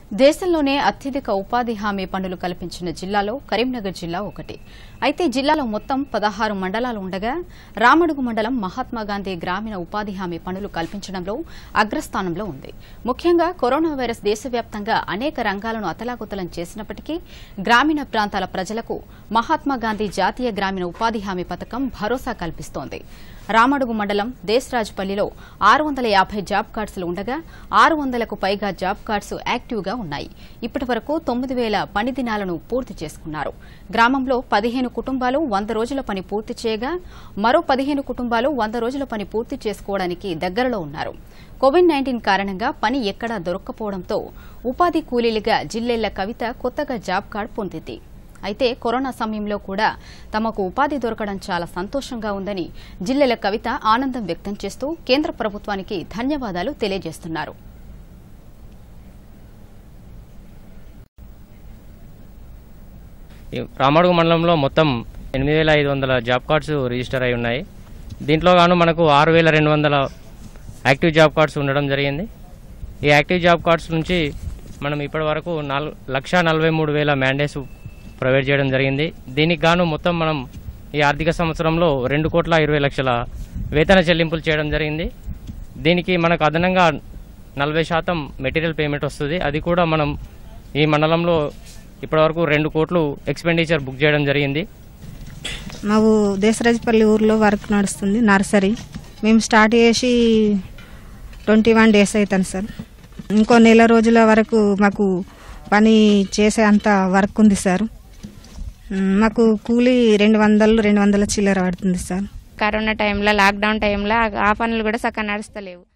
దేశంలోనే అత్యధిక ఉపాధి హామీ పనులు కల్పించిన జిల్లాలో కరీంనగర్ జిల్లా ఒకటి. అయితే జిల్లాలో మొత్తం 16 మండలాలు ఉండగా రామడుగు మండలం మహాత్మాగాంధీ గ్రామీణ ఉపాధి హామీ పనులు కల్పించడంలో అగ్రస్థానంలో ఉంది. ముఖ్యంగా కరోనా వైరస్ దేశవ్యాప్తంగా అనేక రంగాలను అతలాకుతలం చేసినప్పటికీ గ్రామీణ ప్రాంతాల ప్రజలకు మహాత్మాగాంధీ జాతీయ గ్రామీణ ఉపాధి హామీ పథకం భరోసా కల్పిస్తోంది. రామడుగు మండలం దేశరాజుపల్లిలో 650 జాబ్ కార్డ్స్ ఉండగా 600కు పైగా జాబ్ కార్డ్స్ యాక్టివ్గా ఉన్నాయి. ఇప్పటి వరకు 9000 పని దినాలను పూర్తి చేసుకున్నారు. గ్రామంలో 15 కుటుంబాలు 100 రోజుల పని పూర్తి చేయగా మరో 15 కుటుంబాలు 100 రోజుల పని పూర్తి చేసుకోవడానికి దగ్గరలో ఉన్నారు. కోవిడ్-19 కారణంగా పని ఎక్కడా దొరక్కపోవడంతో ఉపాధి కూలీలుగా జిల్లెళ్ల కవిత కొత్తగా జాబ్ కార్డు పొందింది. అయితే కరోనా సమయంలో కూడా తమకు ఉపాధి దొరకడం చాలా సంతోషంగా ఉందని జిల్లెల కవిత ఆనందం వ్యక్తం చేస్తూ కేంద్ర ప్రభుత్వానికి ధన్యవాదాలు తెలియజేస్తున్నారు. రామడుగు మండలంలో మొత్తం 8500 జాబ్ కార్డ్స్ రిజిస్టర్ అయి ఉన్నాయి. దీంట్లో గాను మనకు 6200 యాక్టివ్ జాబ్ కార్డ్స్ ఉండడం జరిగింది. ఈ యాక్టివ్ జాబ్ కార్డ్స్ నుంచి మనం ఇప్పటి వరకు 1,43,000 మ్యాండేట్స్ ప్రొవైడ్ చేయడం జరిగింది. దీనికి గాను మొత్తం మనం ఈ ఆర్థిక సంవత్సరంలో 2,20,00,000 వేతన చెల్లింపులు చేయడం జరిగింది. దీనికి మనకు అదనంగా 40% మెటీరియల్ పేమెంట్ వస్తుంది. అది కూడా మనం ఈ మండలంలో ఇప్పటివరకు 2 కోట్లు ఎక్స్పెండిచర్ బుక్ చేయడం జరిగింది. మా దేశరాజపల్లి ఊర్లో వర్క్ నడుస్తుంది, నర్సరీ. మేము స్టార్ట్ చేసి 21 డేస్ అవుతుంది సార్. ఇంకో నెల రోజుల వరకు మాకు పని చేసే అంత వర్క్ ఉంది సార్. మాకు కూలీ 200 చిల్లర పడుతుంది సార్. కరోనా టైంలో, లాక్డౌన్ టైంలో ఆ పనులు కూడా చక్కగా నడుస్తలేవు.